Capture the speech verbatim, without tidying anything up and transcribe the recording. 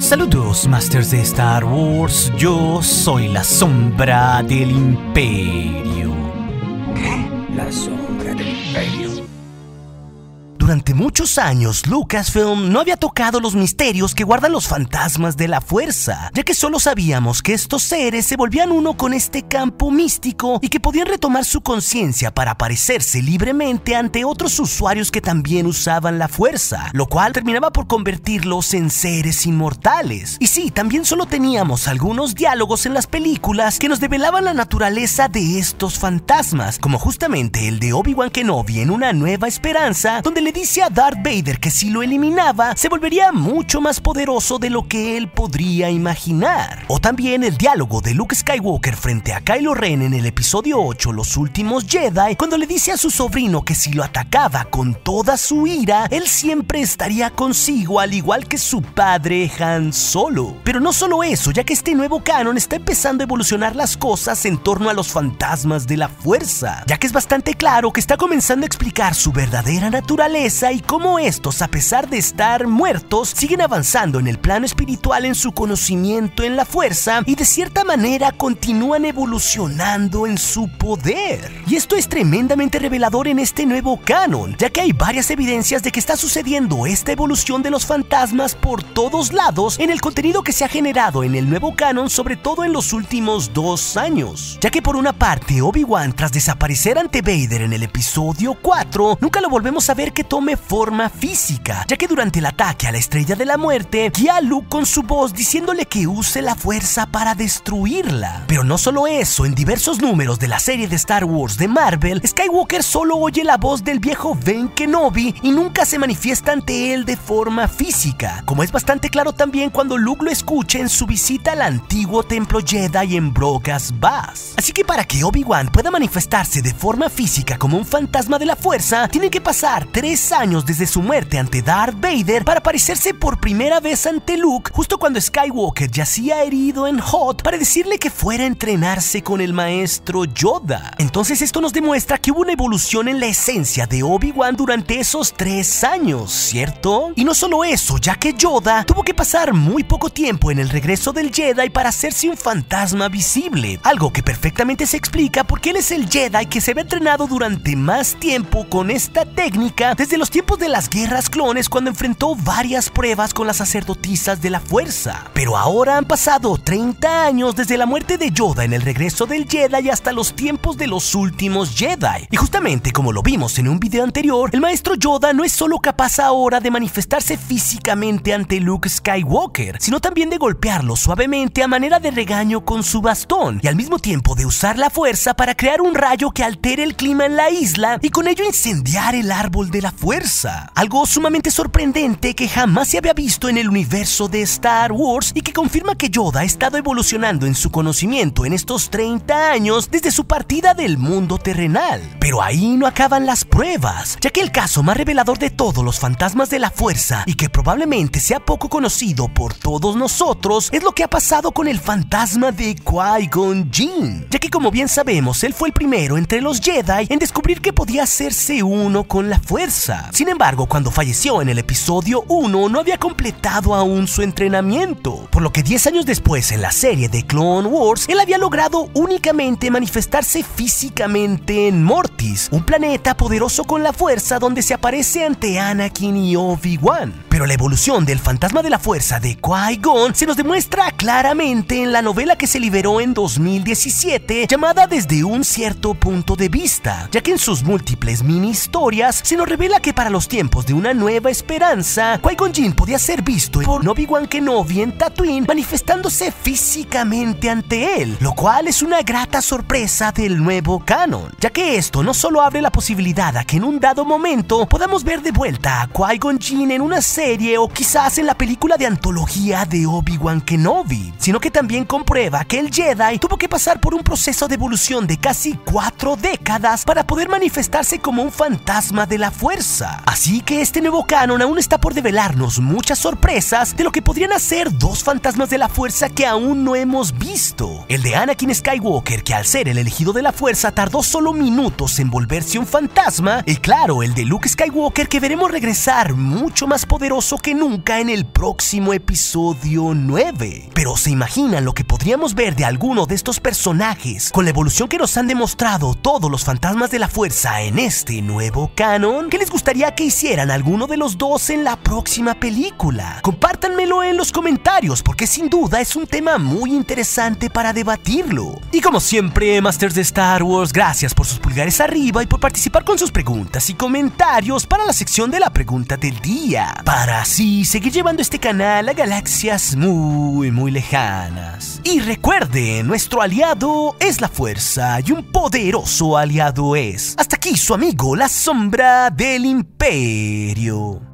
Saludos, Masters de Star Wars. Yo soy la sombra del Imperio. ¿Qué? La sombra del Imperio. Durante muchos años, Lucasfilm no había tocado los misterios que guardan los fantasmas de la fuerza, ya que solo sabíamos que estos seres se volvían uno con este campo místico y que podían retomar su conciencia para aparecerse libremente ante otros usuarios que también usaban la fuerza, lo cual terminaba por convertirlos en seres inmortales. Y sí, también solo teníamos algunos diálogos en las películas que nos develaban la naturaleza de estos fantasmas, como justamente el de Obi-Wan Kenobi en Una Nueva Esperanza, donde le dice a Darth Vader que si lo eliminaba, se volvería mucho más poderoso de lo que él podría imaginar. O también el diálogo de Luke Skywalker frente a Kylo Ren en el episodio ocho, Los Últimos Jedi, cuando le dice a su sobrino que si lo atacaba con toda su ira, él siempre estaría consigo, al igual que su padre Han Solo. Pero no solo eso, ya que este nuevo canon está empezando a evolucionar las cosas en torno a los fantasmas de la fuerza, ya que es bastante claro que está comenzando a explicar su verdadera naturaleza y cómo estos, a pesar de estar muertos, siguen avanzando en el plano espiritual en su conocimiento en la fuerza y de cierta manera continúan evolucionando en su poder. Y esto es tremendamente revelador en este nuevo canon, ya que hay varias evidencias de que está sucediendo esta evolución de los fantasmas por todos lados en el contenido que se ha generado en el nuevo canon, sobre todo en los últimos dos años. Ya que por una parte, Obi-Wan, tras desaparecer ante Vader en el episodio cuatro, nunca lo volvemos a ver que tome forma física, ya que durante el ataque a la Estrella de la Muerte, guía a Luke con su voz diciéndole que use la fuerza para destruirla. Pero no solo eso, en diversos números de la serie de Star Wars de Marvel, Skywalker solo oye la voz del viejo Ben Kenobi y nunca se manifiesta ante él de forma física, como es bastante claro también cuando Luke lo escucha en su visita al antiguo templo Jedi en Brogas Bass. Así que para que Obi-Wan pueda manifestarse de forma física como un fantasma de la fuerza, tienen que pasar tres años desde su muerte ante Darth Vader para aparecerse por primera vez ante Luke justo cuando Skywalker yacía herido en Hoth para decirle que fuera a entrenarse con el maestro Yoda. Entonces esto nos demuestra que hubo una evolución en la esencia de Obi-Wan durante esos tres años, ¿cierto? Y no solo eso, ya que Yoda tuvo que pasar muy poco tiempo en el regreso del Jedi para hacerse un fantasma visible, algo que perfectamente se explica porque él es el Jedi que se ve entrenado durante más tiempo con esta técnica desde los tiempos de las guerras clones, cuando enfrentó varias pruebas con las sacerdotisas de la fuerza. Pero ahora han pasado treinta años desde la muerte de Yoda en el regreso del Jedi hasta los tiempos de los últimos Jedi. Y justamente como lo vimos en un video anterior, el maestro Yoda no es solo capaz ahora de manifestarse físicamente ante Luke Skywalker, sino también de golpearlo suavemente a manera de regaño con su bastón, y al mismo tiempo de usar la fuerza para crear un rayo que altere el clima en la isla y con ello incendiar el árbol de la fuerza. Algo sumamente sorprendente que jamás se había visto en el universo de Star Wars y que confirma que Yoda ha estado evolucionando en su conocimiento en estos treinta años desde su partida del mundo terrenal. Pero ahí no acaban las pruebas, ya que el caso más revelador de todos los fantasmas de la fuerza y que probablemente sea poco conocido por todos nosotros es lo que ha pasado con el fantasma de Qui-Gon Jinn, ya que como bien sabemos, él fue el primero entre los Jedi en descubrir que podía hacerse uno con la fuerza. Sin embargo, cuando falleció en el episodio uno, no había completado aún su entrenamiento, por lo que diez años después en la serie de Clone Wars, él había logrado únicamente manifestarse físicamente en Mortis, un planeta poderoso con la fuerza donde se aparece ante Anakin y Obi-Wan. Pero la evolución del fantasma de la fuerza de Qui-Gon se nos demuestra claramente en la novela que se liberó en dos mil diecisiete, llamada Desde un cierto punto de vista, ya que en sus múltiples mini historias se nos revela que para los tiempos de Una Nueva Esperanza, Qui-Gon Jinn podía ser visto por Obi-Wan Kenobi en Tatooine manifestándose físicamente ante él, lo cual es una grata sorpresa del nuevo canon, ya que esto no solo abre la posibilidad a que en un dado momento podamos ver de vuelta a Qui-Gon Jinn en una serie o quizás en la película de antología de Obi-Wan Kenobi, sino que también comprueba que el Jedi tuvo que pasar por un proceso de evolución de casi cuatro décadas para poder manifestarse como un fantasma de la fuerza. Así que este nuevo canon aún está por develarnos muchas sorpresas de lo que podrían hacer dos fantasmas de la fuerza que aún no hemos visto. El de Anakin Skywalker, que al ser el elegido de la fuerza tardó solo minutos en volverse un fantasma, y claro, el de Luke Skywalker, que veremos regresar mucho más poderoso poderoso que nunca en el próximo episodio nueve. Pero ¿se imaginan lo que podríamos ver de alguno de estos personajes con la evolución que nos han demostrado todos los fantasmas de la fuerza en este nuevo canon? ¿Qué les gustaría que hicieran alguno de los dos en la próxima película? Compártanmelo en los comentarios porque sin duda es un tema muy interesante para debatirlo. Y como siempre, Masters de Star Wars, gracias por sus pulgares arriba y por participar con sus preguntas y comentarios para la sección de la pregunta del día, para así seguir llevando este canal a galaxias muy muy lejanas. Y recuerden, nuestro aliado es la fuerza y un poderoso aliado es. Hasta aquí su amigo, la sombra del imperio.